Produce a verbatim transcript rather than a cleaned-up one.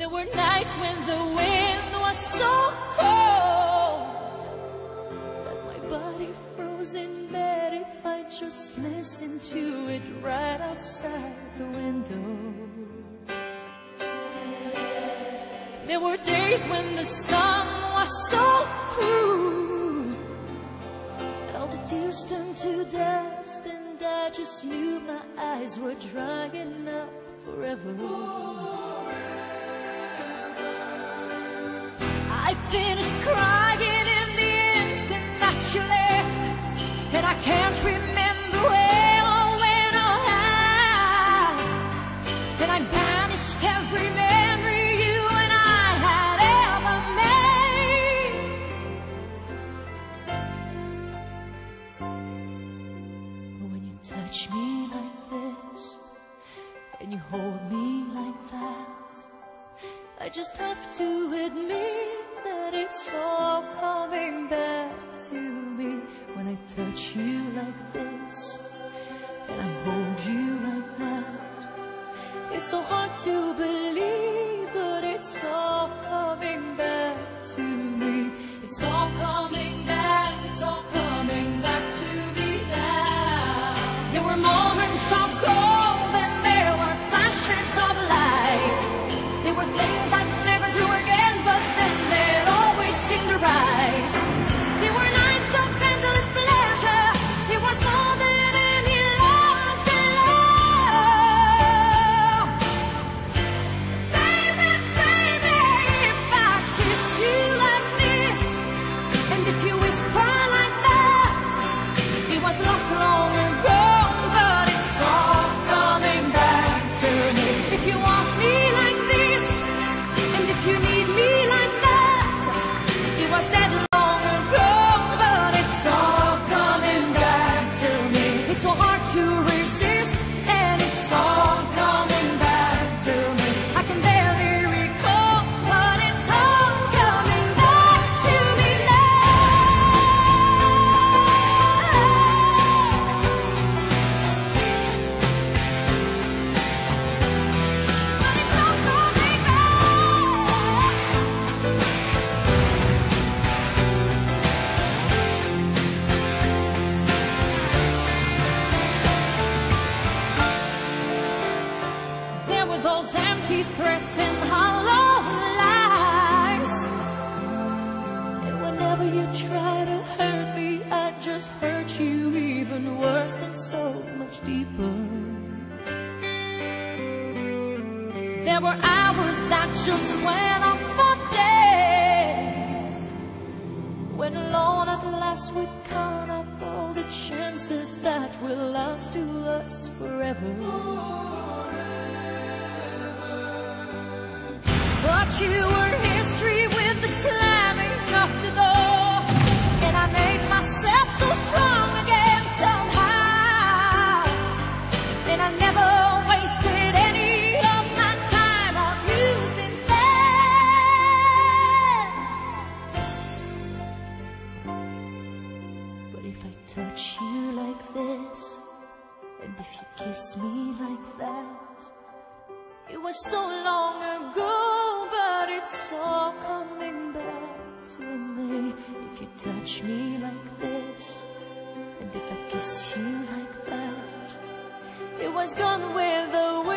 There were nights when the wind was so cold that my body froze in bed if I just listened to it right outside the window. There were days when the sun was so cruel, all the tears turned to dust, and I just knew my eyes were drying up forever. I finished crying in the instant that you left, and I can't remember where or when or how, and I banished every memory you and I had ever made. But when you touch me like this, and you hold me like that, I just have to admit that it's all coming back to me. When I touch you like this, and I hold you like that, it's so hard to believe, but it's all coming back to me. It's all coming back, it's all coming back to me now. There were moments of gold and there were flashes of light. There were things I'd never do again, but then they'd always seem to right. There were nights of endless pleasure. It was more than any loss in love. Baby, baby, if I kiss you like this, and if you whisper like that, it was lost long ago, but it's all coming back to me. If you want me like this, and if you need me like that, it was dead long ago, but it's all coming back to me. It's so hard to resist, and it's all coming back to me. I can barely recall, but it's all coming back to me now. But it's all coming back. There were those empty threats and hollow lies, and whenever you try to hurt me, I just hurt you even worse and so much deeper. There were hours that just went on for days, when alone at last we count up all the chances that will last to us forever. But you were history with the slamming of the door, and I made myself so strong again somehow, and I never wasted any of my time on you since then. But if I touch you like this, and if you kiss me like that, it was so long ago, but it's all coming back to me. If you touch me like this, and if I kiss you like that, it was gone with the wind.